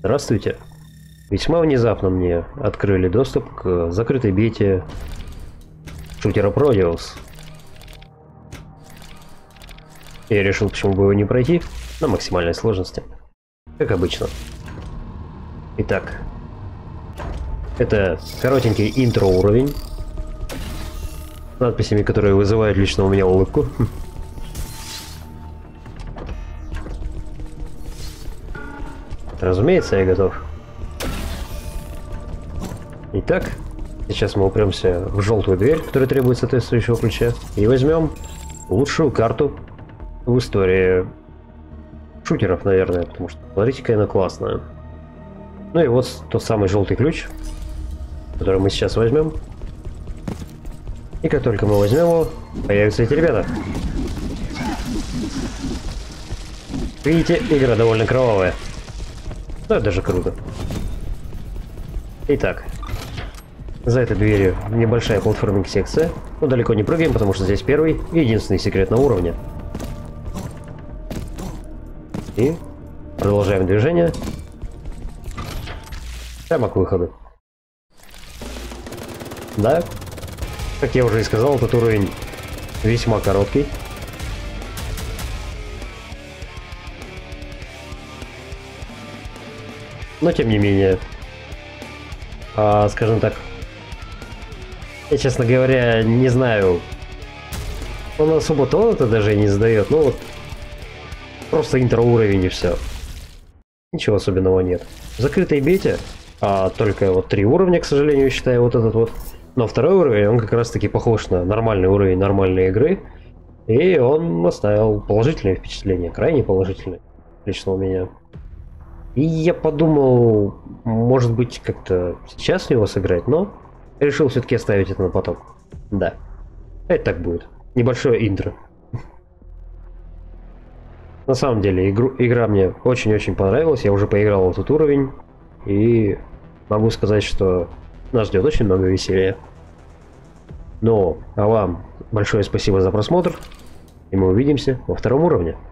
Здравствуйте. Весьма внезапно мне открыли доступ к закрытой бете шутера Prodeus. Я решил, почему бы его не пройти на максимальной сложности. Как обычно. Итак. Это коротенький интро уровень. С надписями, которые вызывают лично у меня улыбку. Разумеется, я готов. Итак, сейчас мы упремся в желтую дверь, которая требует соответствующего ключа, и возьмем лучшую карту в истории шутеров, наверное, потому что смотрите, какая она классная. Ну и вот тот самый желтый ключ, который мы сейчас возьмем. И как только мы возьмем его, появятся эти ребята. Видите, игра довольно кровавая. Но это даже круто. Итак, за этой дверью небольшая платформинг-секция. Но далеко не прыгаем, потому что здесь первый и единственный секрет на уровне. И продолжаем движение прямо к выходу. Да, как я уже и сказал, этот уровень весьма короткий. Но тем не менее, скажем так, я, честно говоря, не знаю, он особо тона-то даже не задает, ну вот просто интро-уровень и все. Ничего особенного нет. В закрытой бете только вот 3 уровня, к сожалению, считаю, вот этот вот. Но второй уровень, он как раз таки похож на нормальный уровень нормальной игры. И он оставил положительное впечатление, крайне положительное, лично у меня. И я подумал, может быть, как-то сейчас в него сыграть, но решил все-таки оставить это на потом. Да, это так будет. Небольшое интро. На самом деле, игра мне очень-очень понравилась. Я уже поиграл в этот уровень. И могу сказать, что нас ждет очень много веселья. Ну, а вам большое спасибо за просмотр. И мы увидимся во втором уровне.